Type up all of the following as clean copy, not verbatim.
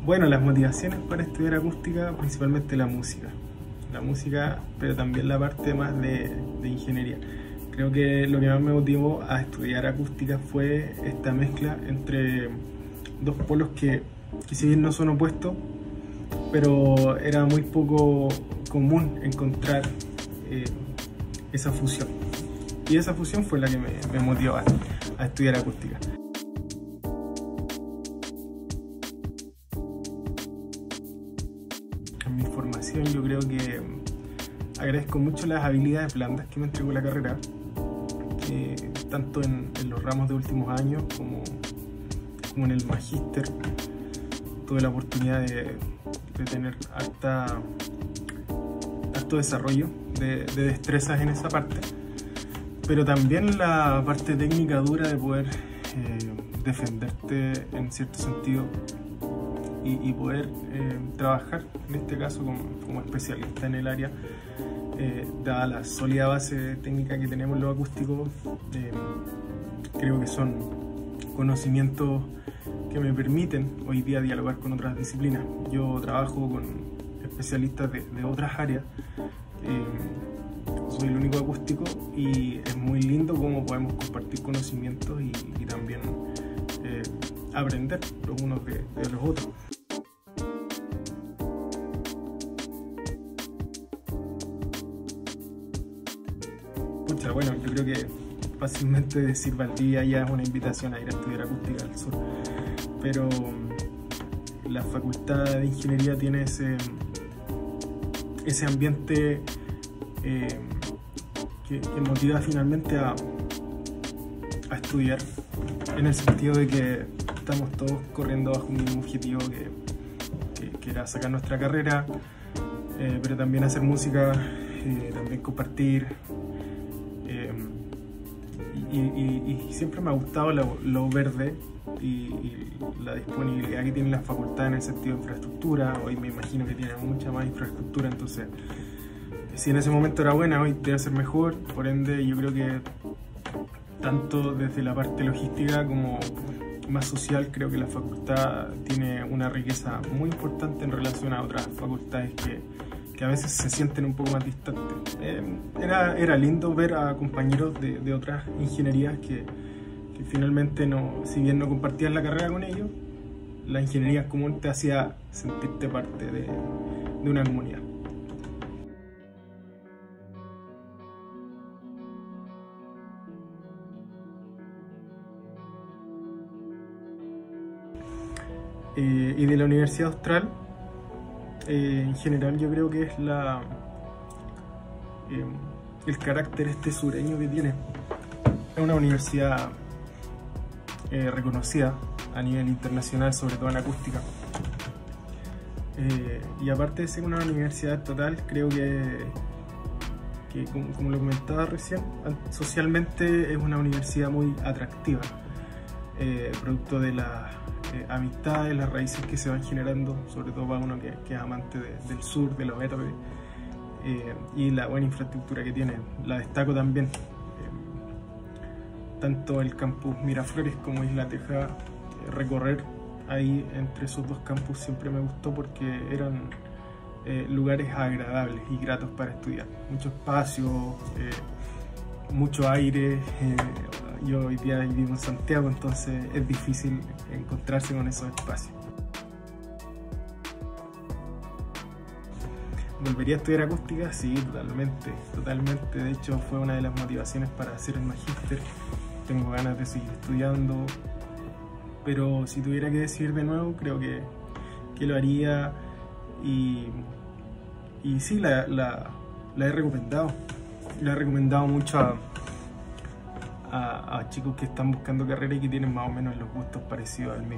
Bueno, las motivaciones para estudiar acústica, principalmente la música, pero también la parte más de ingeniería. Creo que lo que más me motivó a estudiar acústica fue esta mezcla entre dos polos que si bien no son opuestos, pero era muy poco común encontrar esa fusión. Y esa fusión fue la que me motivó a estudiar acústica. En mi formación yo creo que agradezco mucho las habilidades blandas que me entregó la carrera, tanto en los ramos de últimos años como en el magíster. Tuve la oportunidad de tener harto desarrollo de destrezas en esa parte, pero también la parte técnica dura de poder defenderte en cierto sentido y poder trabajar, en este caso como especialista en el área, dada la sólida base técnica que tenemos los acústicos. Creo que son conocimientos que me permiten hoy día dialogar con otras disciplinas. Yo trabajo con especialistas de otras áreas, soy el único acústico y es muy lindo cómo podemos compartir conocimientos y también aprender los unos de los otros. Pucha, bueno, yo creo que fácilmente decir Valdivia ya es una invitación a ir a estudiar acústica al sur, pero la facultad de ingeniería tiene ese ambiente que motiva finalmente a estudiar, en el sentido de que estamos todos corriendo bajo un mismo objetivo que era sacar nuestra carrera, pero también hacer música, también compartir. Y siempre me ha gustado lo verde y la disponibilidad que tiene la facultad en el sentido de infraestructura. Hoy me imagino que tiene mucha más infraestructura, entonces si en ese momento era buena, hoy debe ser mejor. Por ende, yo creo que tanto desde la parte logística como más social, creo que la facultad tiene una riqueza muy importante en relación a otras facultades que a veces se sienten un poco más distantes. Era lindo ver a compañeros de otras ingenierías que finalmente, si bien no compartías la carrera con ellos, la ingeniería común te hacía sentirte parte de una comunidad. Y de la Universidad Austral, en general yo creo que es el carácter sureño que tiene. Es una universidad reconocida a nivel internacional, sobre todo en acústica. Y aparte de ser una universidad estatal, creo que como lo comentaba recién, socialmente es una universidad muy atractiva, producto de las amistades, las raíces que se van generando, sobre todo para uno que es amante del sur, de lo verde, y la buena infraestructura que tiene. La destaco también, tanto el campus Miraflores como Isla Teja. Recorrer ahí entre esos dos campus siempre me gustó porque eran lugares agradables y gratos para estudiar. Mucho espacio, mucho aire. Yo hoy día vivo en Santiago, entonces es difícil encontrarse con esos espacios. ¿Volvería a estudiar acústica? Sí, totalmente. De hecho, fue una de las motivaciones para hacer el magíster. Tengo ganas de seguir estudiando, pero si tuviera que decidir de nuevo, creo que lo haría. Y sí, la he recomendado. La he recomendado mucho a chicos que están buscando carrera y que tienen más o menos los gustos parecidos al mío.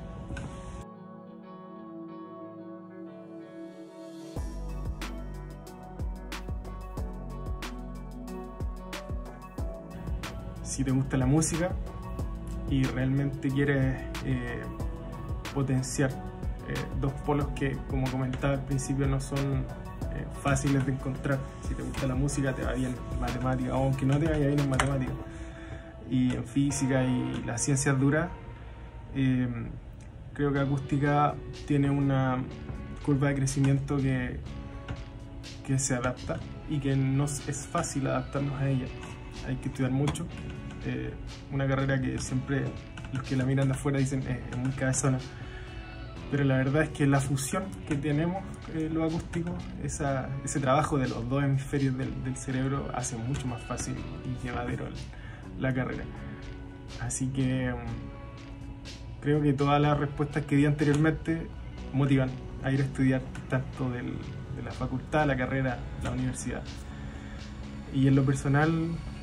Si te gusta la música y realmente quieres potenciar dos polos que, como comentaba al principio, no son fáciles de encontrar. Si te gusta la música, te va bien en matemática, aunque no te vaya bien en matemática, y en física y las ciencias duras, Creo que acústica tiene una curva de crecimiento que se adapta y que no es fácil adaptarnos a ella. Hay que estudiar mucho. Una carrera que siempre los que la miran de afuera dicen es muy cabezona, pero la verdad es que la fusión que tenemos los acústicos, ese trabajo de los dos hemisferios del cerebro hace mucho más fácil y llevadero la carrera. Así que creo que todas las respuestas que di anteriormente motivan a ir a estudiar tanto de la facultad, la carrera, la universidad. Y en lo personal,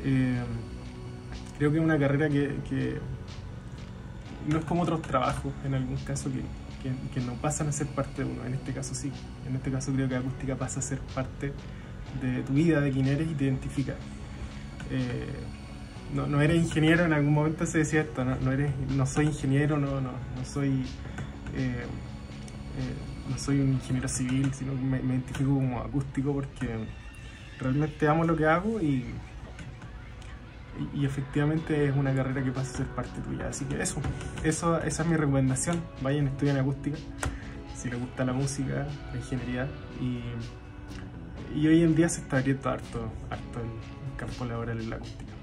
creo que es una carrera que no es como otros trabajos, en algún caso, que no pasan a ser parte de uno. En este caso sí. En este caso creo que acústica pasa a ser parte de tu vida, de quién eres y te identifica. No eres ingeniero, en algún momento se decía esto, no soy ingeniero, no soy un ingeniero civil, sino que me identifico como acústico porque realmente amo lo que hago y efectivamente es una carrera que pasa a ser parte tuya. Así que esa es mi recomendación. Vayan, estudien acústica si les gusta la música, la ingeniería, y hoy en día se está abriendo harto el campo laboral en la acústica.